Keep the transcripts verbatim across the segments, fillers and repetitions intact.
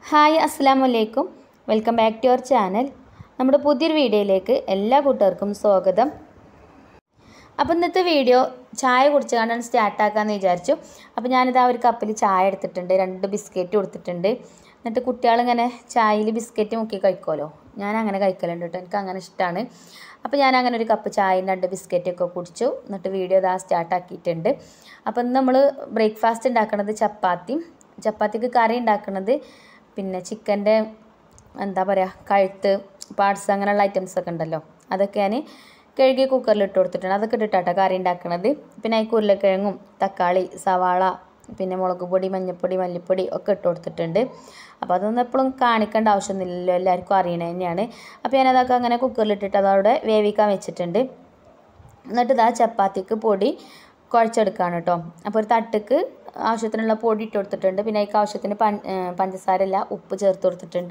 Hi അസ്സലാമു അലൈക്കും welcome back to our channel. നമ്മുടെ പുതിയൊരു വീഡിയോയിലേക്ക് എല്ലാ കൂട്ടുകാർക്കും സ്വാഗതം. അപ്പോൾ ഇന്നത്തെ വീഡിയോ ചായ കുടിച്ച് കണ്ടാണ് സ്റ്റാർട്ടാക്കാമെന്ന് വിചാരിച്ചു. അപ്പോൾ ഞാനിതാ ഒരു കപ്പിൽ ചായ എടുത്തിട്ടുണ്ട്, രണ്ട് ബിസ്ക്കറ്റ് കൊടുത്തിട്ടുണ്ട്. എന്നിട്ട് കുട്ടികളിങ്ങനെ ചായയിൽ ബിസ്ക്കറ്റ് മുക്കി കഴിക്കുമല്ലോ, ഞാൻ അങ്ങനെ കഴിക്കലുണ്ട് കേട്ടോ, എനിക്ക് അങ്ങനെ ഇഷ്ടമാണ്. അപ്പോൾ ഞാൻ അങ്ങനെ ഒരു കപ്പ് ചായയും രണ്ട് ബിസ്ക്കറ്റൊക്കെ കുടിച്ചു. എന്നിട്ട് വീഡിയോ ഇതാ സ്റ്റാർട്ടാക്കിയിട്ടുണ്ട്. അപ്പോൾ ഇന്ന് നമ്മൾ ബ്രേക്ക്ഫാസ്റ്റ് ഉണ്ടാക്കുന്നത് ചപ്പാത്തിയും, ചപ്പാത്തിക്ക് കറി ഉണ്ടാക്കുന്നത് പിന്നെ ചിക്കൻ്റെ എന്താ പറയുക കഴുത്ത് പാർട്സ് അങ്ങനെയുള്ള ഐറ്റംസൊക്കെ ഉണ്ടല്ലോ, അതൊക്കെ ഞാൻ കഴുകി കുക്കറിൽ ഇട്ട് കൊടുത്തിട്ടുണ്ട്. അതൊക്കെ ഇട്ടിട്ടാട്ടോ കറി ഉണ്ടാക്കുന്നത്. പിന്നെ അതിൽ ഉരുളക്കിഴങ്ങും തക്കാളി സവാള പിന്നെ മുളക് പൊടി മഞ്ഞൾപ്പൊടി മല്ലിപ്പൊടി ഒക്കെ ഇട്ട് കൊടുത്തിട്ടുണ്ട്. അപ്പോൾ അതൊന്നും എപ്പോഴും കാണിക്കേണ്ട ആവശ്യമൊന്നുമില്ലല്ലോ, എല്ലാവർക്കും അറിയണത് തന്നെയാണ്. അപ്പോൾ ഞാനതൊക്കെ അങ്ങനെ കുക്കറിലിട്ടിട്ട് അതവിടെ വേവിക്കാൻ വെച്ചിട്ടുണ്ട്. എന്നിട്ട് ഇതാ ചപ്പാത്തിക്ക് പൊടി കുഴച്ചെടുക്കുകയാണ് കേട്ടോ. അപ്പോൾ ഒരു തട്ടിക്ക് ആവശ്യത്തിനുള്ള പൊടി ഇട്ട് കൊടുത്തിട്ടുണ്ട്. പിന്നെ അതിക്ക് ആവശ്യത്തിന് പഞ്ചസാര അല്ല ഉപ്പ് ചേർത്ത് കൊടുത്തിട്ടുണ്ട്.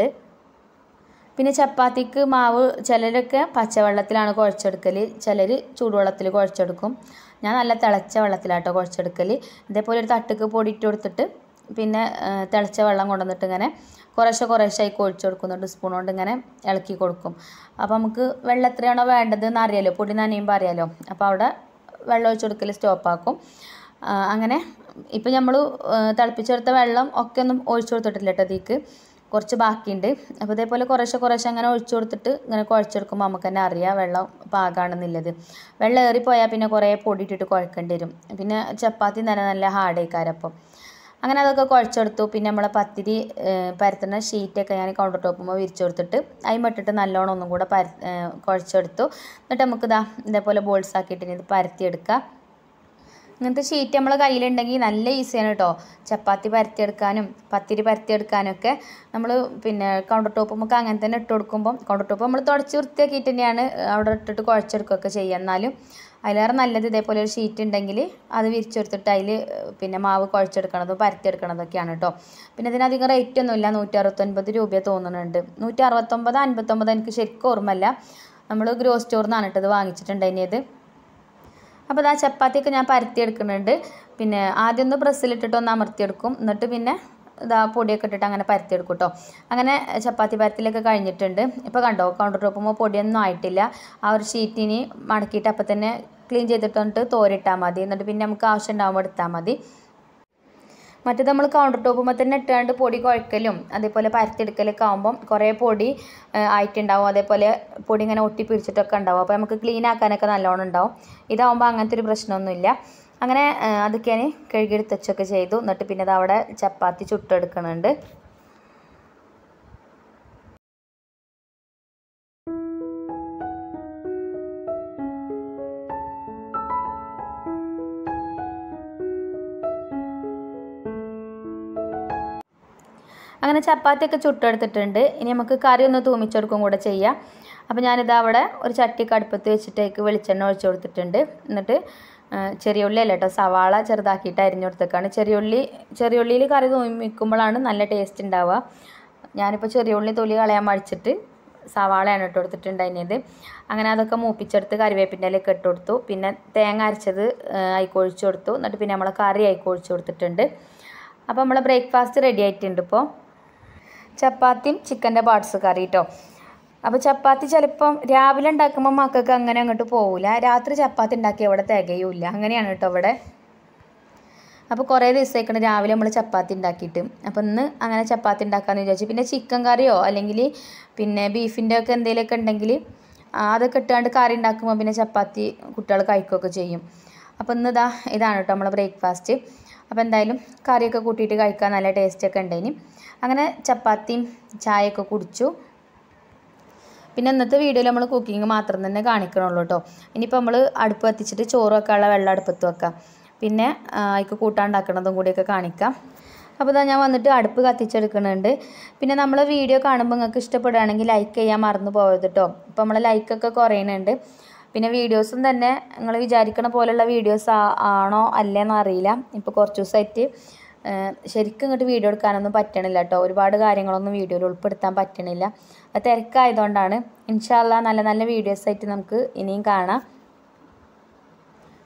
പിന്നെ ചപ്പാത്തിക്ക് മാവ് ചിലരൊക്കെ പച്ചവെള്ളത്തിലാണ് കുഴച്ചെടുക്കൽ, ചിലർ ചൂടുവെള്ളത്തിൽ കുഴച്ചെടുക്കും. ഞാൻ നല്ല തിളച്ച വെള്ളത്തിലാട്ടോ കുഴച്ചെടുക്കൽ. ഇതേപോലെ ഒരു തട്ടിക്ക് പൊടി ഇട്ട് കൊടുത്തിട്ട് പിന്നെ തിളച്ച വെള്ളം കൊണ്ടുവന്നിട്ട് ഇങ്ങനെ കുറേശ്ശെ കുറേശ്ശെ ആയി ഒഴിച്ച് കൊടുക്കുന്നുണ്ട്, സ്പൂൺ കൊണ്ട് ഇങ്ങനെ ഇളക്കി കൊടുക്കും. അപ്പോൾ നമുക്ക് വെള്ളം എത്രയാണോ വേണ്ടതെന്ന് അറിയാലോ, പൊടി നനയുമ്പോൾ അറിയാലോ. അപ്പോൾ അവിടെ വെള്ളം ഒഴിച്ച് കൊടുക്കൽ സ്റ്റോപ്പാക്കും. അങ്ങനെ ഇപ്പം നമ്മൾ തിളപ്പിച്ചെടുത്ത വെള്ളം ഒക്കെ ഒന്നും ഒഴിച്ചു കൊടുത്തിട്ടില്ല കേട്ടോ, അതിലേക്ക് കുറച്ച് ബാക്കിയുണ്ട്. അപ്പോൾ ഇതേപോലെ കുറേശ്ശെ കുറേശ്ശെ അങ്ങനെ ഒഴിച്ചു കൊടുത്തിട്ട് ഇങ്ങനെ കുഴച്ചെടുക്കുമ്പോൾ നമുക്ക് തന്നെ അറിയാം വെള്ളം പാകാണെന്നുള്ളത്. വെള്ളം ഏറിപ്പോയാൽ പിന്നെ കുറേ പൊടി ഇട്ടിട്ട് കുഴക്കേണ്ടി വരും, പിന്നെ ചപ്പാത്തി തന്നെ നല്ല ഹാർഡേക്കാരപ്പം. അങ്ങനെ അതൊക്കെ കുഴച്ചെടുത്തു. പിന്നെ നമ്മളെ പത്തിരി പരത്തുന്ന ഷീറ്റൊക്കെ ഞാൻ കൗണ്ടർ ടോപ്പുമ്പോൾ വിരിച്ചു കൊടുത്തിട്ട് അതിമിട്ടിട്ട് നല്ലോണം ഒന്നും കൂടെ പര കുഴച്ചെടുത്തു. എന്നിട്ട് നമുക്കിതാ ഇതേപോലെ ബോൾസ് ആക്കിയിട്ട് ഇത് പരത്തിയെടുക്കാം. ഇങ്ങനത്തെ ഷീറ്റ് നമ്മളെ കയ്യിലുണ്ടെങ്കിൽ നല്ല ഈസിയാണ് കേട്ടോ, ചപ്പാത്തി പരത്തിയെടുക്കാനും പത്തിരി പരത്തിയെടുക്കാനൊക്കെ. നമ്മൾ പിന്നെ കൗണ്ടർ ടോപ്പ് നമുക്ക് അങ്ങനെ തന്നെ ഇട്ട് കൊടുക്കുമ്പം കൗണ്ടർ ടോപ്പ് നമ്മൾ തുടച്ച് വൃത്തിയാക്കിയിട്ട് തന്നെയാണ് അവിടെ ഇട്ടിട്ട് കുഴച്ചെടുക്കുകയൊക്കെ ചെയ്യുക. എന്നാലും അതിലേറെ നല്ലത് ഇതേപോലെ ഒരു ഷീറ്റ് ഉണ്ടെങ്കിൽ അത് വിരിച്ചെടുത്തിട്ട് അതിൽ പിന്നെ മാവ് കുഴച്ചെടുക്കണതും പരത്തിയെടുക്കണതൊക്കെയാണ് കേട്ടോ. പിന്നെ ഇതിനധികം റേറ്റ് ഒന്നുമില്ല, നൂറ്റി അറുപത്തൊൻപത് രൂപ തോന്നുന്നുണ്ട്. നൂറ്റി അറുപത്തൊമ്പത് അൻപത്തൊമ്പത് എനിക്ക് ശരിക്കും ഓർമ്മയില്ല. നമ്മൾ ഗ്രോ സ്റ്റോറിൽ നിന്നാണ് കേട്ടത് വാങ്ങിച്ചിട്ടുണ്ട് അതിനത്. അപ്പോൾ ഇതാ ചപ്പാത്തിയൊക്കെ ഞാൻ പരത്തിയെടുക്കുന്നുണ്ട്. പിന്നെ ആദ്യം ഒന്ന് പ്രസ്സിലിട്ടിട്ട് ഒന്ന് അമർത്തിയെടുക്കും, എന്നിട്ട് പിന്നെ ഇതാ പൊടിയൊക്കെ ഇട്ടിട്ട് അങ്ങനെ പരത്തിയെടുക്കും കേട്ടോ. അങ്ങനെ ചപ്പാത്തി പരത്തിലൊക്കെ കഴിഞ്ഞിട്ടുണ്ട്. ഇപ്പോൾ കണ്ടോ കൗണ്ടർ ടോപ്പുമ്പോൾ പൊടിയൊന്നും ആയിട്ടില്ല. ആ ഒരു ഷീറ്റിന് മടക്കിയിട്ട് അപ്പം തന്നെ ക്ലീൻ ചെയ്തിട്ട് തോരിട്ടാൽ മതി. എന്നിട്ട് പിന്നെ നമുക്ക് ആവശ്യം ഉണ്ടാകുമ്പോൾ എടുത്താൽ മതി. മറ്റേത് നമ്മൾ കൗണ്ടർ ടോപ്പുമ്പോൾ തന്നെ ഇട്ടാണ്ട് പൊടി കുഴക്കലും അതേപോലെ പരത്തിയെടുക്കലൊക്കെ ആകുമ്പം കുറേ പൊടി ആയിട്ടുണ്ടാവും, അതേപോലെ പൊടി ഇങ്ങനെ ഒട്ടി പിടിച്ചിട്ടൊക്കെ ഉണ്ടാവും. അപ്പോൾ നമുക്ക് ക്ലീൻ ആക്കാനൊക്കെ നല്ലോണം ഉണ്ടാവും. ഇതാവുമ്പോൾ അങ്ങനത്തെ ഒരു പ്രശ്നമൊന്നുമില്ല. അങ്ങനെ അതൊക്കെ ഞാൻ കഴുകിയെടുത്ത് വെച്ചൊക്കെ ചെയ്തു. എന്നിട്ട് പിന്നെ അത് അവിടെ ചപ്പാത്തി ചുട്ടെടുക്കുന്നുണ്ട്. അങ്ങനെ ചപ്പാത്തിയൊക്കെ ചുട്ടെടുത്തിട്ടുണ്ട്. ഇനി നമുക്ക് കറി ഒന്ന് തൂമിച്ചെടുക്കും കൂടെ ചെയ്യാം. അപ്പോൾ ഞാനിതാ അവിടെ ഒരു ചട്ടിക്ക് അടുപ്പത്ത് വെച്ചിട്ടേക്ക് വെളിച്ചെണ്ണ ഒഴിച്ച് കൊടുത്തിട്ടുണ്ട്. എന്നിട്ട് ചെറിയ ഉള്ളി അല്ല കേട്ടോ, സവാള ചെറുതാക്കിയിട്ട് അരിഞ്ഞു കൊടുത്തേക്കാണ്. ചെറിയ ഉള്ളി ചെറിയ ഉള്ളിയിൽ കറി തൂമിക്കുമ്പോഴാണ് നല്ല ടേസ്റ്റ് ഉണ്ടാവുക. ഞാനിപ്പോൾ ചെറിയ ഉള്ളി തൊലി കളയാൻ മടിച്ചിട്ട് സവാളയാണ് ഇട്ട് കൊടുത്തിട്ടുണ്ട് അതിനത്. അങ്ങനെ അതൊക്കെ മൂപ്പിച്ചെടുത്ത് കറിവേപ്പിൻ്റെ ഇലയൊക്കെ ഇട്ട് കൊടുത്തു. പിന്നെ തേങ്ങ അരച്ചത് അയിക്കൊഴിച്ച് കൊടുത്തു. എന്നിട്ട് പിന്നെ നമ്മളെ കറി അയിക്കൊഴിച്ച് കൊടുത്തിട്ടുണ്ട്. അപ്പോൾ നമ്മളെ ബ്രേക്ക്ഫാസ്റ്റ് റെഡി ആയിട്ടുണ്ട്. ഇപ്പോൾ ചപ്പാത്തിയും ചിക്കൻ്റെ പാർട്സ് കറി കേട്ടോ. അപ്പോൾ ചപ്പാത്തി ചിലപ്പം രാവിലെ ഉണ്ടാക്കുമ്പോൾ മക്കൾക്ക് അങ്ങനെ അങ്ങോട്ട് പോകില്ല, രാത്രി ചപ്പാത്തി ഉണ്ടാക്കി അവിടെ തികയില്ല, അങ്ങനെയാണ് കേട്ടോ ഇവിടെ. അപ്പോൾ കുറേ ദിവസമായിക്കണം രാവിലെ നമ്മൾ ചപ്പാത്തി ഉണ്ടാക്കിയിട്ട്. അപ്പോൾ ഇന്ന് അങ്ങനെ ചപ്പാത്തി ഉണ്ടാക്കാമെന്ന് വിചാരിച്ചു. പിന്നെ ചിക്കൻ കറിയോ അല്ലെങ്കിൽ പിന്നെ ബീഫിൻ്റെ ഒക്കെ എന്തെങ്കിലുമൊക്കെ ഉണ്ടെങ്കിൽ അതൊക്കെ ഇട്ടാണ്ട് കറി ഉണ്ടാക്കുമ്പോൾ പിന്നെ ചപ്പാത്തി കുട്ടികൾ കഴിക്കുകയൊക്കെ ചെയ്യും. അപ്പോൾ ഇന്ന് ഇതാ ഇതാണ് കേട്ടോ നമ്മളെ ബ്രേക്ക്ഫാസ്റ്റ്. അപ്പോൾ എന്തായാലും കറിയൊക്കെ കൂട്ടിയിട്ട് കഴിക്കാൻ നല്ല ടേസ്റ്റൊക്കെ ഉണ്ടായിന്. അങ്ങനെ ചപ്പാത്തിയും ചായയൊക്കെ കുടിച്ചു. പിന്നെ ഇന്നത്തെ വീഡിയോയിൽ നമ്മൾ കുക്കിംഗ് മാത്രം തന്നെ കാണിക്കണുള്ളൂ കേട്ടോ. ഇനിയിപ്പോൾ നമ്മൾ അടുപ്പ് കത്തിച്ചിട്ട് ചോറ് വെക്കാനുള്ള വെള്ളം അടുപ്പത്ത് വെക്കാം, പിന്നെ അതിക്ക് കൂട്ടാണ്ടാക്കണതും കൂടിയൊക്കെ കാണിക്കാം. അപ്പോൾ ഇതാ ഞാൻ വന്നിട്ട് അടുപ്പ് കത്തിച്ചെടുക്കുന്നുണ്ട്. പിന്നെ നമ്മൾ വീഡിയോ കാണുമ്പോൾ നിങ്ങൾക്ക് ഇഷ്ടപ്പെടുകയാണെങ്കിൽ ലൈക്ക് ചെയ്യാൻ മറന്നു പോകരുത് കേട്ടോ. ഇപ്പോൾ നമ്മളെ ലൈക്കൊക്കെ കുറയുന്നുണ്ട്. പിന്നെ വീഡിയോസും തന്നെ നിങ്ങൾ വിചാരിക്കണ പോലെയുള്ള വീഡിയോസ് ആണോ അല്ലേന്ന് അറിയില്ല. ഇപ്പോൾ കുറച്ച് ദിവസമായിട്ട് ശരിക്കും ഇങ്ങോട്ട് വീഡിയോ എടുക്കാനൊന്നും പറ്റണില്ല കേട്ടോ. ഒരുപാട് കാര്യങ്ങളൊന്നും വീഡിയോയിൽ ഉൾപ്പെടുത്താൻ പറ്റണില്ല, അത് തിരക്കായതുകൊണ്ടാണ്. ഇൻഷാ അല്ലാഹ് നല്ല നല്ല വീഡിയോസായിട്ട് നമുക്ക് ഇനിയും കാണാം.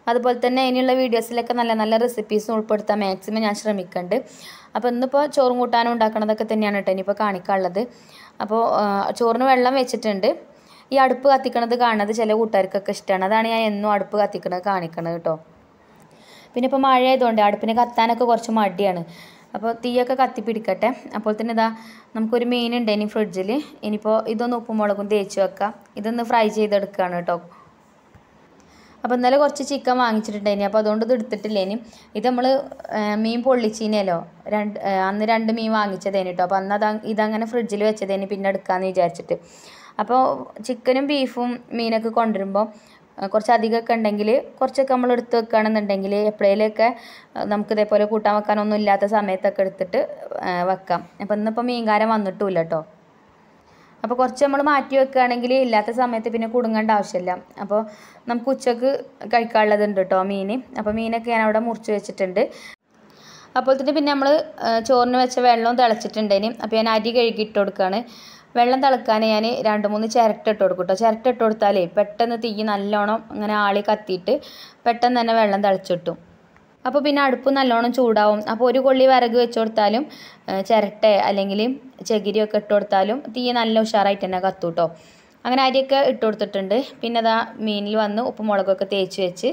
അതുപോലെ തന്നെ അതിനുള്ള വീഡിയോസിലൊക്കെ നല്ല നല്ല റെസിപ്പീസും ഉൾപ്പെടുത്താൻ മാക്സിമം ഞാൻ ശ്രമിക്കുന്നുണ്ട്. അപ്പോൾ ഇന്നിപ്പോൾ ചോറും കൂട്ടാനും ഉണ്ടാക്കണതൊക്കെ തന്നെയാണ് കേട്ടോ ഇനിയിപ്പോൾ കാണിക്കാനുള്ളത്. അപ്പോൾ ചോറിന് വെള്ളം വെച്ചിട്ടുണ്ട്. ഈ അടുപ്പ് കത്തിക്കണത് കാണുന്നത് ചില കൂട്ടുകാർക്കൊക്കെ ഇഷ്ടമാണ്. അതാണ് ഞാൻ എന്നും അടുപ്പ് കത്തിക്കണത് കാണിക്കണത് കേട്ടോ. പിന്നെ ഇപ്പോൾ മഴ ആയതുകൊണ്ട് അടുപ്പിന് കത്താനൊക്കെ കുറച്ച് മടിയാണ്. അപ്പോൾ തീയൊക്കെ കത്തിപ്പിടിക്കട്ടെ. അപ്പോൾ തന്നെ ഇതാ നമുക്കൊരു മീൻ ഉണ്ട് ഇനി ഫ്രിഡ്ജിൽ. ഇനിയിപ്പോൾ ഇതൊന്ന് ഉപ്പും മുളകും തേച്ച് വെക്കാം. ഇതൊന്ന് ഫ്രൈ ചെയ്തെടുക്കുകയാണ് കേട്ടോ. അപ്പോൾ ഇന്നലെ കുറച്ച് ചിക്കൻ വാങ്ങിച്ചിട്ടുണ്ടായിനി. അപ്പോൾ അതുകൊണ്ട് ഇത് എടുത്തിട്ടില്ല. ഇനി ഇത് നമ്മൾ മീൻ പൊള്ളിച്ചീനല്ലോ, രണ്ട് അന്ന് രണ്ട് മീൻ വാങ്ങിച്ചതേനി കേട്ടോ. അപ്പോൾ അന്ന് അത് ഇതങ്ങനെ ഫ്രിഡ്ജിൽ വെച്ചതേനി പിന്നെ എടുക്കാമെന്ന് വിചാരിച്ചിട്ട്. അപ്പോൾ ചിക്കനും ബീഫും മീനൊക്കെ കൊണ്ടുവരുമ്പോൾ കുറച്ച് അധികമൊക്കെ ഉണ്ടെങ്കിൽ കുറച്ചൊക്കെ നമ്മൾ എടുത്ത് വെക്കുകയാണെന്നുണ്ടെങ്കിൽ എപ്പോഴേലൊക്കെ നമുക്ക് ഇതേപോലെ കൂട്ടാൻ വെക്കാനൊന്നും ഇല്ലാത്ത സമയത്തൊക്കെ എടുത്തിട്ട് വെക്കാം. അപ്പോൾ ഇന്നിപ്പോൾ മീൻകാരൻ വന്നിട്ടുമില്ല കേട്ടോ. അപ്പോൾ കുറച്ച് നമ്മൾ മാറ്റി വെക്കുകയാണെങ്കിൽ ഇല്ലാത്ത സമയത്ത് പിന്നെ കുടുങ്ങേണ്ട ആവശ്യമില്ല. അപ്പോൾ നമുക്ക് ഉച്ചക്ക് കഴിക്കാനുള്ളതുണ്ട് കേട്ടോ മീൻ. അപ്പോൾ മീനൊക്കെ ഞാൻ അവിടെ മുറിച്ച് വെച്ചിട്ടുണ്ട്. അപ്പോൾ തന്നെ പിന്നെ നമ്മൾ ചോറിന് വെച്ച വെള്ളവും തിളച്ചിട്ടുണ്ടേനി. അപ്പോൾ ഞാൻ അരി കഴുകി ഇട്ട് കൊടുക്കുകയാണ്. വെള്ളം തിളക്കാൻ ഞാൻ രണ്ട് മൂന്ന് ചിരട്ട ഇട്ട് കൊടുക്കും കേട്ടോ. ചിരട്ട ഇട്ട് കൊടുത്താലേ പെട്ടെന്ന് തീ നല്ലോണം ഇങ്ങനെ ആളി കത്തിയിട്ട് പെട്ടെന്ന് തന്നെ വെള്ളം തിളച്ചിട്ടും. അപ്പോൾ പിന്നെ അടുപ്പ് നല്ലോണം ചൂടാവും. അപ്പോൾ ഒരു കൊള്ളി വിറക് വെച്ച് കൊടുത്താലും ചിരട്ട അല്ലെങ്കിൽ ചകിരിയൊക്കെ ഇട്ട് കൊടുത്താലും തീ നല്ല ഉഷാറായിട്ട് തന്നെ കത്തും കേട്ടോ. അങ്ങനെ അരിയൊക്കെ ഇട്ട് കൊടുത്തിട്ടുണ്ട്. പിന്നെ അതാ മീനിൽ വന്ന് ഉപ്പും മുളകൊക്കെ തേച്ച് വെച്ച്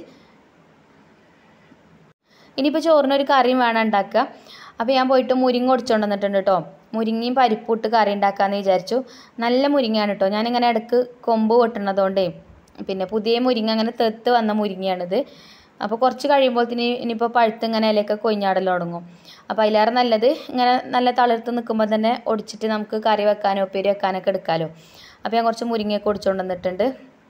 ഇനിയിപ്പോൾ ചോറിനൊരു കറിയും വേണം ഉണ്ടാക്കുക. അപ്പോൾ ഞാൻ പോയിട്ട് മുരിങ്ങ ഒടിച്ചുകൊണ്ട് വന്നിട്ടുണ്ട് കേട്ടോ. മുരിങ്ങയും പരിപ്പിട്ട് കറി ഉണ്ടാക്കാമെന്ന് വിചാരിച്ചു. നല്ല മുരിങ്ങയാണ് കേട്ടോ. ഞാനിങ്ങനെ ഇടയ്ക്ക് കൊമ്പ് കൊട്ടുന്നതുകൊണ്ടേ പിന്നെ പുതിയ മുരിങ്ങ അങ്ങനെ തെത്ത് വന്ന മുരിങ്ങയാണിത്. അപ്പോൾ കുറച്ച് കഴിയുമ്പോഴത്തേന് ഇനിയിപ്പോൾ പഴുത്ത് ഇങ്ങനെ ഇലയൊക്കെ കൊഞ്ഞാടൽ തുടങ്ങും. അപ്പോൾ അതിലേറെ നല്ലത് ഇങ്ങനെ നല്ല തളിർത്ത് നിൽക്കുമ്പോൾ തന്നെ ഒടിച്ചിട്ട് നമുക്ക് കറി വെക്കാനോ ഉപ്പേരി വെക്കാനൊക്കെ എടുക്കാമല്ലോ. അപ്പോൾ ഞാൻ കുറച്ച് മുരിങ്ങയൊക്കെ ഒടിച്ചുകൊണ്ട് വന്നിട്ടുണ്ട്.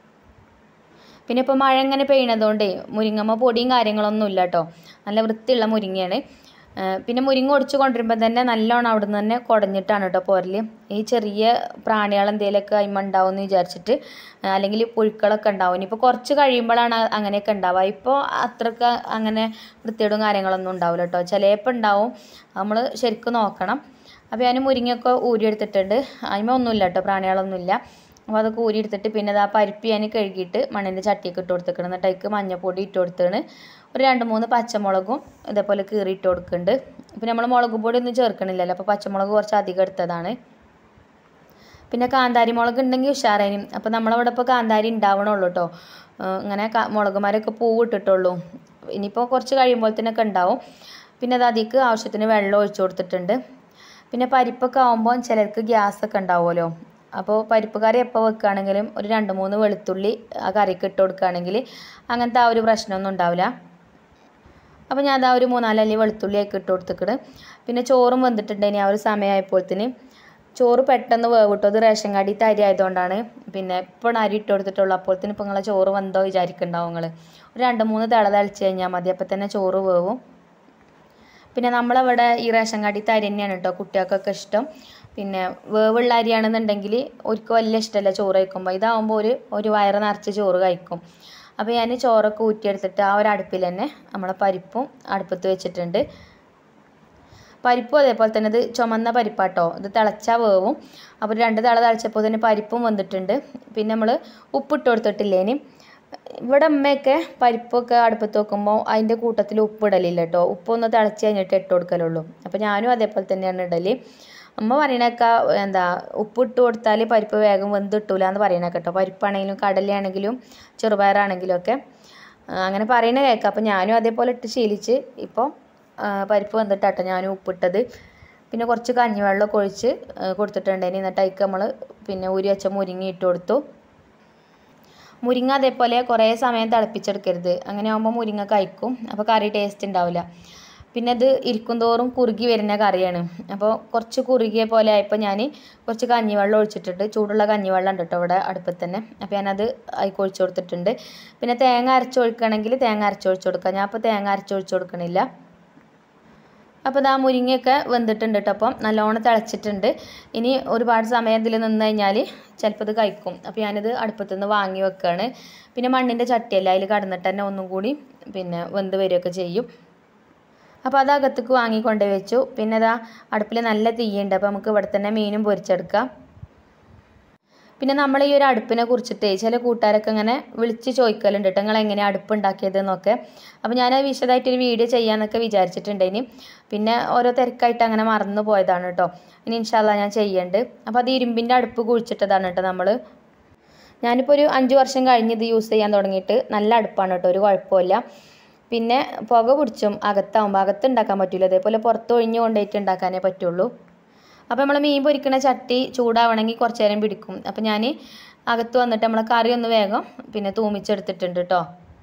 പിന്നെ ഇപ്പോൾ മഴ ഇങ്ങനെ പെയ്യണതുകൊണ്ടേ മുരിങ്ങമ്മ പൊടിയും കാര്യങ്ങളൊന്നും ഇല്ല കേട്ടോ. നല്ല വൃത്തിയുള്ള മുരിങ്ങയാണ്. പിന്നെ മുരിങ്ങ ഒടിച്ച് കൊണ്ടുവരുമ്പോൾ തന്നെ നല്ലോണം അവിടെ നിന്ന് തന്നെ കുടഞ്ഞിട്ടാണ് കേട്ടോ പോരൽ. ഈ ചെറിയ പ്രാണികൾ എന്തെങ്കിലുമൊക്കെ അതിന്മേൽ ഉണ്ടാവും എന്ന് വിചാരിച്ചിട്ട്, അല്ലെങ്കിൽ പുഴുക്കളൊക്കെ ഉണ്ടാവും. ഇനിയിപ്പോൾ കുറച്ച് കഴിയുമ്പോഴാണ് അങ്ങനെയൊക്കെ ഉണ്ടാവുക. ഇപ്പോൾ അത്രയ്ക്ക് അങ്ങനെ വൃത്തിയോടും കാര്യങ്ങളൊന്നും ഉണ്ടാവില്ല കേട്ടോ. ചിലപ്പോൾ ഉണ്ടാവും, നമ്മൾ ശരിക്കും നോക്കണം. അപ്പോൾ ഞാൻ മുരിങ്ങയൊക്കെ ഊരിയെടുത്തിട്ടുണ്ട്. അതിന്മേൽ ഒന്നുമില്ല കേട്ടോ, പ്രാണികളൊന്നുമില്ല. അപ്പോൾ അതൊക്കെ ഊരിയെടുത്തിട്ട് പിന്നെ അത് ആ പരിപ്പ് ഞാൻ കഴുകിയിട്ട് മണ്ണിൻ്റെ ചട്ടിയൊക്കെ ഇട്ട് കൊടുത്തിക്കണം. എന്നിട്ട് അതിലേക്ക് മഞ്ഞൾപ്പൊടി ഇട്ട് കൊടുത്തിട്ട് ഒരു രണ്ട് മൂന്ന് പച്ചമുളകും ഇതേപോലെ കീറി ഇട്ട് കൊടുക്കുന്നുണ്ട്. പിന്നെ നമ്മൾ മുളക് പൊടി ഒന്നും ചേർക്കണില്ലല്ലോ, അപ്പോൾ പച്ചമുളക് കുറച്ച് അധികം എടുത്തതാണ്. പിന്നെ കാന്താരി മുളക് ഉണ്ടെങ്കിൽ ഉഷാറേനും. അപ്പോൾ നമ്മളവിടെ ഇപ്പോൾ കാന്താരി ഉണ്ടാവണുള്ളൂ കേട്ടോ. ഇങ്ങനെ മുളകുമാരൊക്കെ പൂവ് ഇട്ടിട്ടുള്ളൂ. ഇനിയിപ്പോൾ കുറച്ച് കഴിയുമ്പോഴത്തേനൊക്കെ ഉണ്ടാവും. പിന്നെ അത് അതിലേക്ക് ആവശ്യത്തിന് വെള്ളം ഒഴിച്ചു കൊടുത്തിട്ടുണ്ട്. പിന്നെ പരിപ്പൊക്കെ ആകുമ്പോൾ ചിലർക്ക് ഗ്യാസൊക്കെ ഉണ്ടാവുമല്ലോ. അപ്പോൾ പരിപ്പ് കറി എപ്പോൾ വെക്കുകയാണെങ്കിലും ഒരു രണ്ട് മൂന്ന് വെളുത്തുള്ളി ആ കറിക്ക് ഇട്ട് കൊടുക്കുകയാണെങ്കിൽ അങ്ങനത്തെ ആ ഒരു പ്രശ്നമൊന്നും ഉണ്ടാവില്ല. അപ്പോൾ ഞാൻ അതാ ഒരു മൂന്നാലല്ലി വെളുത്തുള്ളിയൊക്കെ ഇട്ട് കൊടുത്തിട്ട് പിന്നെ ചോറും വെന്തിട്ടുണ്ടെങ്കിൽ ആ ഒരു സമയമായപ്പോഴത്തേന് ചോറ് പെട്ടെന്ന് വേവിട്ടു. അത് റേഷൻ കടീത്തെ അരി ആയതുകൊണ്ടാണ്. പിന്നെ ഇപ്പോൾ അരി ഇട്ട് കൊടുത്തിട്ടുള്ളൂ. അപ്പോഴത്തേന് ഇപ്പോൾ നിങ്ങളെ ചോറ് വെന്തോ വിചാരിക്കുന്നുണ്ടാവും നിങ്ങൾ. ഒരു രണ്ട് മൂന്ന് തിള തളിച്ച് കഴിഞ്ഞാൽ മതി, അപ്പോൾ തന്നെ ചോറ് വേവും. പിന്നെ നമ്മളവിടെ ഈ റേഷൻ കടീത്തെ അരി തന്നെയാണ് കേട്ടോ കുട്ടികൾക്കൊക്കെ ഇഷ്ടം. പിന്നെ വേവുള്ള അരിയാണെന്നുണ്ടെങ്കിൽ ഒരിക്കലും വലിയ ഇഷ്ടമല്ല ചോറ് കഴിക്കുമ്പോൾ. ഇതാകുമ്പോൾ ഒരു ഒരു വയറ് നിറച്ച് ചോറ് കഴിക്കും. അപ്പോൾ ഞാൻ ചോറൊക്കെ ഊറ്റിയെടുത്തിട്ട് ആ ഒരു അടുപ്പിൽ തന്നെ നമ്മളെ പരിപ്പും അടുപ്പത്ത് വെച്ചിട്ടുണ്ട്. പരിപ്പും അതേപോലെ തന്നെ ഇത് ചുമന്ന പരിപ്പാട്ടോ, ഇത് തിളച്ചാൽ വേവും. അപ്പോൾ രണ്ട് തിള തിളച്ചപ്പോൾ തന്നെ പരിപ്പും വന്നിട്ടുണ്ട്. പിന്നെ നമ്മൾ ഉപ്പിട്ട് കൊടുത്തിട്ടില്ലേ. ഇനി ഇവിടെ അമ്മയൊക്കെ പരിപ്പൊക്കെ അടുപ്പത്ത് വെക്കുമ്പോൾ അതിൻ്റെ കൂട്ടത്തിൽ ഉപ്പിടലില്ല കേട്ടോ. ഉപ്പൊന്ന് തിളച്ച് കഴിഞ്ഞിട്ട് ഇട്ട് കൊടുക്കലുള്ളൂ. അപ്പോൾ ഞാനും അതേപോലെ തന്നെയാണ് ഇടൽ. അമ്മ പറയണേക്കാ എന്താ ഉപ്പിട്ട് കൊടുത്താൽ പരിപ്പ് വേഗം വെന്ത് കിട്ടൂല എന്ന് പറയണേ കേട്ടോ. പരിപ്പാണെങ്കിലും കടലയാണെങ്കിലും ചെറുപയറാണെങ്കിലും ഒക്കെ അങ്ങനെ പറയണ കേൾക്കാം. അപ്പോൾ ഞാനും അതേപോലെ ഇട്ട് ശീലിച്ച് ഇപ്പോൾ പരിപ്പ് വെന്തിട്ടാട്ടോ ഞാനും ഉപ്പിട്ടത്. പിന്നെ കുറച്ച് കഞ്ഞിവെള്ളമൊക്കെ ഒഴിച്ച് കൊടുത്തിട്ടുണ്ടായിരുന്നു. എന്നിട്ട് അതിക്ക് നമ്മൾ പിന്നെ ഊരി വെച്ച മുരിങ്ങ ഇട്ട് കൊടുത്തു. മുരിങ്ങ അതേപോലെ കുറേ സമയം തിളപ്പിച്ചെടുക്കരുത്. അങ്ങനെ ആകുമ്പോൾ മുരിങ്ങ കഴിക്കും, അപ്പോൾ കറി ടേസ്റ്റ് ഉണ്ടാവില്ല. പിന്നെ അത് ഇരിക്കും തോറും കുറുകി വരുന്ന കറിയാണ്. അപ്പോൾ കുറച്ച് കുറുകിയ പോലെ ആയപ്പോൾ ഞാൻ കുറച്ച് കഞ്ഞിവെള്ളം ഒഴിച്ചിട്ടുണ്ട്. ചൂടുള്ള കഞ്ഞിവെള്ളം ഉണ്ട് കേട്ടോ ഇവിടെ അടുപ്പത്ത് തന്നെ. അപ്പോൾ ഞാനത് അതിലേക്ക് ഒഴിച്ച് കൊടുത്തിട്ടുണ്ട്. പിന്നെ തേങ്ങ അരച്ചൊഴിക്കണമെങ്കിൽ തേങ്ങ അരച്ചൊഴിച്ച് കൊടുക്കാം. ഞാൻ അപ്പോൾ തേങ്ങ അരച്ചൊഴിച്ച് കൊടുക്കണില്ല. അപ്പോൾ ഇതാ മുരിങ്ങയൊക്കെ വെന്തിട്ടുണ്ട് കേട്ടോ. അപ്പം നല്ലോണം തിളച്ചിട്ടുണ്ട്. ഇനി ഒരുപാട് സമയം ഇതിൽ നിന്ന് കഴിഞ്ഞാൽ ചിലപ്പോൾ ഇത് കഴിക്കും. അപ്പോൾ ഞാനിത് അടുപ്പത്തു നിന്ന് വാങ്ങി വെക്കുകയാണ്. പിന്നെ മണ്ണിൻ്റെ ചട്ടിയല്ല, അതിൽ കടന്നിട്ട് തന്നെ ഒന്നും കൂടി പിന്നെ വെന്ത് വരികയൊക്കെ ചെയ്യും. അപ്പോൾ അത് അകത്തേക്ക് വാങ്ങിക്കൊണ്ട് വെച്ചു. പിന്നെ അതാ അടുപ്പിൽ നല്ല തീയുണ്ട്. അപ്പോൾ നമുക്ക് ഇവിടെ തന്നെ മീനും പൊരിച്ചെടുക്കാം. പിന്നെ നമ്മൾ ഈ ഒരു അടുപ്പിനെ കുറിച്ചിട്ട് ചില കൂട്ടുകാരൊക്കെ ഇങ്ങനെ വിളിച്ച് ചോദിക്കലുണ്ട് കേട്ടോ, നിങ്ങൾ എങ്ങനെയാണ് അടുപ്പ് ഉണ്ടാക്കിയതെന്നൊക്കെ. അപ്പോൾ ഞാൻ വിശദമായിട്ടൊരു വീഡിയോ ചെയ്യാമെന്നൊക്കെ വിചാരിച്ചിട്ടുണ്ടേനി. പിന്നെ ഓരോ തിരക്കായിട്ട് അങ്ങനെ മറന്നു പോയതാണ് കേട്ടോ. ഇനി ഇൻഷാ അല്ലാഹ് ഞാൻ ചെയ്യുന്നുണ്ട്. അപ്പോൾ അത് ഇരുമ്പിൻ്റെ അടുപ്പ് കുഴിച്ചിട്ടതാണ് കേട്ടോ നമ്മൾ. ഞാനിപ്പോൾ ഒരു അഞ്ച് വർഷം കഴിഞ്ഞ് ഇത് യൂസ് ചെയ്യാൻ തുടങ്ങിയിട്ട്. നല്ല അടുപ്പാണ് കേട്ടോ, ഒരു കുഴപ്പമില്ല. പിന്നെ പുക പിടിച്ചും അകത്താവുമ്പോൾ അകത്ത് ഉണ്ടാക്കാൻ പറ്റില്ല, അതേപോലെ പുറത്ത് ഒഴിഞ്ഞു കൊണ്ടുപോയിട്ട് ഉണ്ടാക്കാനേ പറ്റുള്ളൂ. അപ്പോൾ നമ്മൾ മീൻ പൊരിക്കുന്ന ചട്ടി ചൂടാവണമെങ്കിൽ കുറച്ച് നേരം പിടിക്കും. അപ്പോൾ ഞാൻ അകത്ത് വന്നിട്ട് നമ്മളെ കറി ഒന്ന് വേഗം പിന്നെ തൂമിച്ചെടുത്തിട്ടുണ്ട് കേട്ടോ.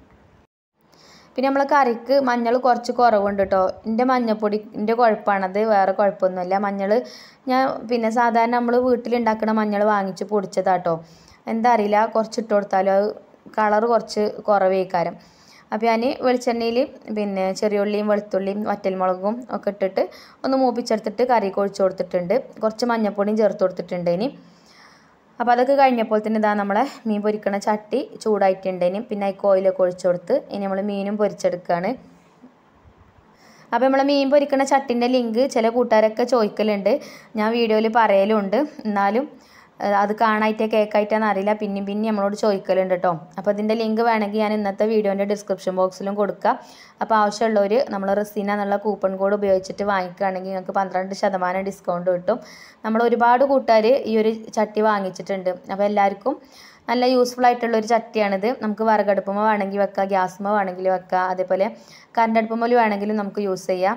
പിന്നെ നമ്മളെ കറിക്ക് മഞ്ഞൾ കുറച്ച് കുറവുണ്ട് കേട്ടോ. എൻ്റെ മഞ്ഞൾപ്പൊടി എൻ്റെ കുഴപ്പമാണത്, വേറെ കുഴപ്പമൊന്നുമില്ല. മഞ്ഞൾ ഞാൻ പിന്നെ സാധാരണ നമ്മൾ വീട്ടിലുണ്ടാക്കുന്ന മഞ്ഞൾ വാങ്ങിച്ച് പൊടിച്ചതാട്ടോ. എന്താ അറിയില്ല, കുറച്ച് ഇട്ട് കൊടുത്താലും അത് കളറ് കുറച്ച് കുറവേക്കാരം. അപ്പോൾ ഞാൻ വെളിച്ചെണ്ണയിൽ പിന്നെ ചെറിയുള്ളിയും വെളുത്തുള്ളിയും വറ്റൽമുളകും ഒക്കെ ഇട്ടിട്ട് ഒന്ന് മൂപ്പിച്ചെടുത്തിട്ട് കറിക്ക് ഒഴിച്ച് കൊടുത്തിട്ടുണ്ട്. കുറച്ച് മഞ്ഞൾപ്പൊടിയും ചേർത്ത് കൊടുത്തിട്ടുണ്ട് ഇനി. അപ്പോൾ അതൊക്കെ കഴിഞ്ഞപ്പോൾ തന്നെ ഇതാ നമ്മളെ മീൻ പൊരിക്കണ ചട്ടി ചൂടായിട്ടുണ്ട്. ഇനി പിന്നെ അതിൽ ഓയിലൊക്കെ ഒഴിച്ച് കൊടുത്ത് ഇനി നമ്മൾ മീനും പൊരിച്ചെടുക്കുകയാണ്. അപ്പോൾ നമ്മൾ മീൻ പൊരിക്കണ ചട്ടിൻ്റെ ലിങ്ക് ചില കൂട്ടുകാരൊക്കെ ചോദിക്കലുണ്ട്, ഞാൻ വീഡിയോയിൽ പറയലുണ്ട്. എന്നാലും അത് കാണായിട്ടേ കേൾക്കായിട്ടാന്ന് അറിയില്ല, പിന്നെയും പിന്നെ നമ്മളോട് ചോദിക്കലുണ്ട് കേട്ടോ. അപ്പോൾ ഇതിൻ്റെ ലിങ്ക് വേണമെങ്കിൽ ഞാൻ ഇന്നത്തെ വീഡിയോൻ്റെ ഡിസ്ക്രിപ്ഷൻ ബോക്സിലും കൊടുക്കാം. അപ്പോൾ ആവശ്യമുള്ളവർ നമ്മൾ റസീന എന്നുള്ള കൂപ്പൺ കോഡ് ഉപയോഗിച്ചിട്ട് വാങ്ങിക്കുകയാണെങ്കിൽ നിങ്ങൾക്ക് പന്ത്രണ്ട് ശതമാനം ഡിസ്കൗണ്ട് കിട്ടും. നമ്മൾ ഒരുപാട് കൂട്ടുകാർ ഈ ഒരു ചട്ടി വാങ്ങിച്ചിട്ടുണ്ട്. അപ്പോൾ എല്ലാവർക്കും നല്ല യൂസ്ഫുൾ ആയിട്ടുള്ളൊരു ചട്ടിയാണിത്. നമുക്ക് വിറകടുപ്പുമ്പോൾ വേണമെങ്കിൽ വെക്കാം, ഗ്യാസുമ്പോൾ വേണമെങ്കിൽ വെക്കാം, അതേപോലെ കറണ്ട് അടുപ്പുമ്പോൾ വേണമെങ്കിലും നമുക്ക് യൂസ് ചെയ്യാം.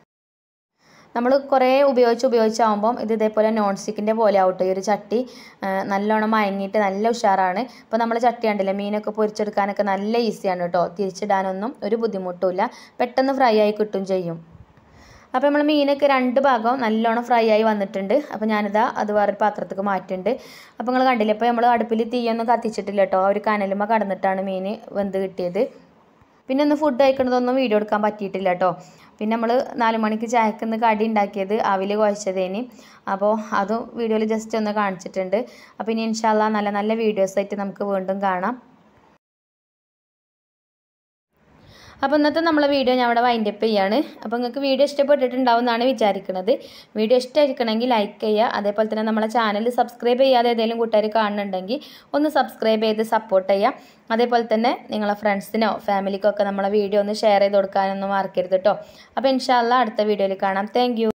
നമ്മൾ കുറേ ഉപയോഗിച്ച് ഉപയോഗിച്ചാകുമ്പം ഇത് ഇതേപോലെ നോൺ സ്റ്റിക്കിൻ്റെ പോലെ ആവട്ടെ ഈ ഒരു ചട്ടി. നല്ലോണം മയങ്ങിയിട്ട് നല്ല ഉഷാറാണ്. ഇപ്പോൾ നമ്മൾ ചട്ടി കണ്ടില്ലേ, മീനൊക്കെ പൊരിച്ചെടുക്കാനൊക്കെ നല്ല ഈസിയാണ് കേട്ടോ. തിരിച്ചിടാനൊന്നും ഒരു ബുദ്ധിമുട്ടുമില്ല, പെട്ടെന്ന് ഫ്രൈ ആയി കിട്ടും ചെയ്യും. അപ്പോൾ നമ്മൾ മീനൊക്കെ രണ്ട് ഭാഗം നല്ലോണം ഫ്രൈ ആയി വന്നിട്ടുണ്ട്. അപ്പോൾ ഞാനിതാ അത് വേറൊരു പാത്രത്തേക്ക് മാറ്റുന്നുണ്ട്. അപ്പോൾ നിങ്ങൾ കണ്ടില്ലേ, ഇപ്പോൾ നമ്മൾ അടുപ്പിൽ തീയൊന്നും കത്തിച്ചിട്ടില്ല കേട്ടോ. ആ ഒരു കനലുമ്മ കടന്നിട്ടാണ് മീൻ വെന്ത് കിട്ടിയത്. പിന്നെ ഒന്ന് ഫുഡ് കഴിക്കണതൊന്നും വീഡിയോ എടുക്കാൻ പറ്റിയിട്ടില്ല കേട്ടോ. പിന്നെ നമ്മൾ നാല് മണിക്ക് ചായക്കുന്ന് കടി ഉണ്ടാക്കിയത് അവിൽ കുഴച്ചതേനി. അപ്പോൾ അതും വീഡിയോയിൽ ജസ്റ്റ് ഒന്ന് കാണിച്ചിട്ടുണ്ട്. അപ്പോൾ ഇനി ഇൻഷാ അല്ലാഹ് നല്ല നല്ല വീഡിയോസായിട്ട് നമുക്ക് വീണ്ടും കാണാം. അപ്പോൾ ഇന്നത്തെ നമ്മളെ വീഡിയോ ഞാൻ അവിടെ വൈൻഡപ്പ് ചെയ്യാണ്. അപ്പോൾ നിങ്ങൾക്ക് വീഡിയോ ഇഷ്ടപ്പെട്ടിട്ടുണ്ടാവും എന്നാണ് വിചാരിക്കുന്നത്. വീഡിയോ ഇഷ്ടമായിരിക്കണമെങ്കിൽ ലൈക്ക് ചെയ്യുക. അതേപോലെ തന്നെ നമ്മളെ ചാനൽ സബ്സ്ക്രൈബ് ചെയ്യാതെ ഏതെങ്കിലും കൂട്ടുകാർ കാണുന്നുണ്ടെങ്കിൽ ഒന്ന് സബ്സ്ക്രൈബ് ചെയ്ത് സപ്പോർട്ട് ചെയ്യുക. അതേപോലെ തന്നെ നിങ്ങളെ ഫ്രണ്ട്സിനോ ഫാമിലിക്കോ ഒക്കെ നമ്മളെ വീഡിയോ ഒന്ന് ഷെയർ ചെയ്ത് കൊടുക്കാനൊന്നും മറക്കരുത് കേട്ടോ. അപ്പോൾ ഇൻഷാ അല്ലാഹ് അടുത്ത വീഡിയോയിൽ കാണാം. താങ്ക്